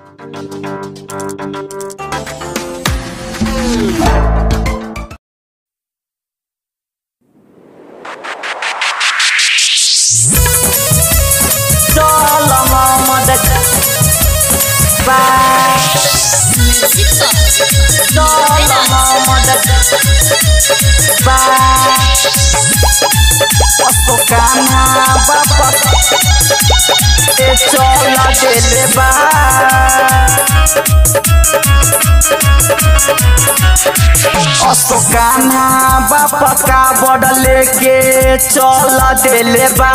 कान्हा बापा का बड़ लेके चल देले बा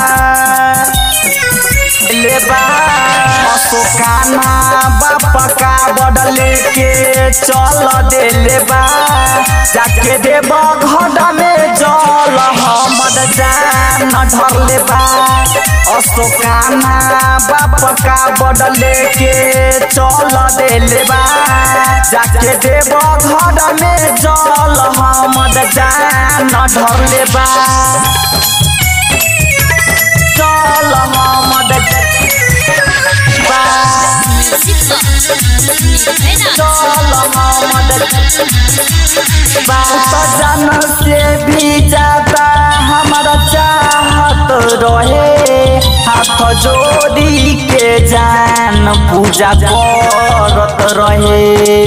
कान्हा बापा का बड़ लेके चल देले बा जाके देव घर में जल हमर जान ढरले बा कान्हा बापा का बड़ लेके चल देले बा जाके देव घर में जल हमर जान ढरले बा चल हमर जान से भी ज्यादा हमारा चाहत रहे हाथ जोड़ी के जान पूजा करत रहे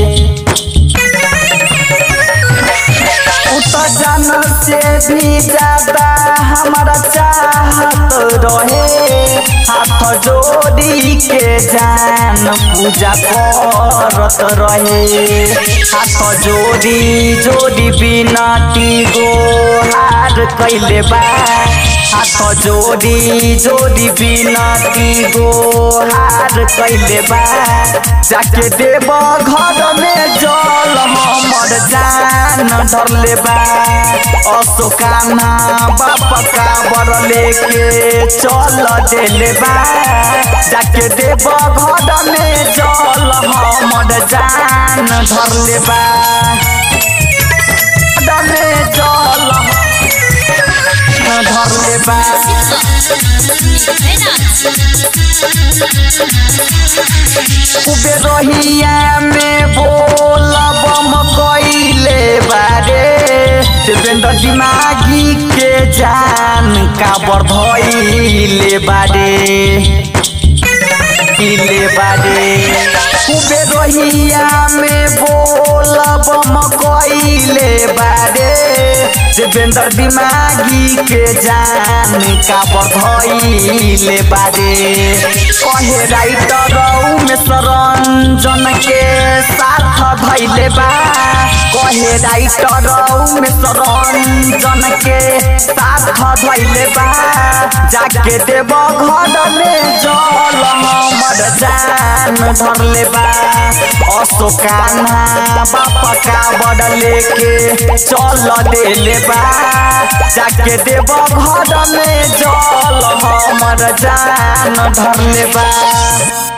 जान से भी ज्यादा हमारा चाहत रहे हाथ जोड़ी के जान पूजा करत रहे हाथ जोड़ी बिनती गोहार कैले बा हाथ जोड़ी बिनती गोहार कैले बा जाके देव घर में जल हमर जान धरले बा कान्हा बापा का बड़ लेके चल देले बा जाके देव घर में जल हमर जान धरले बा धरले बा रहिया में बोलब कैले बारे देवेंद्र दिमागी के जान का बर्धइले बारे रहिया में बोलब कैले बारे देवेंद्र दिमागी के जान का बर्धइले बारे कहे राइटर में सरंजन के साथ धैले बा कहे राइटर में सरंजन के साथ धैले बा जाके देव घर में जल हमर जान धरले बा कान्हा बापा का बड़ लेके चल देले बा जाके देव घर में जल हमर जान धरले बा।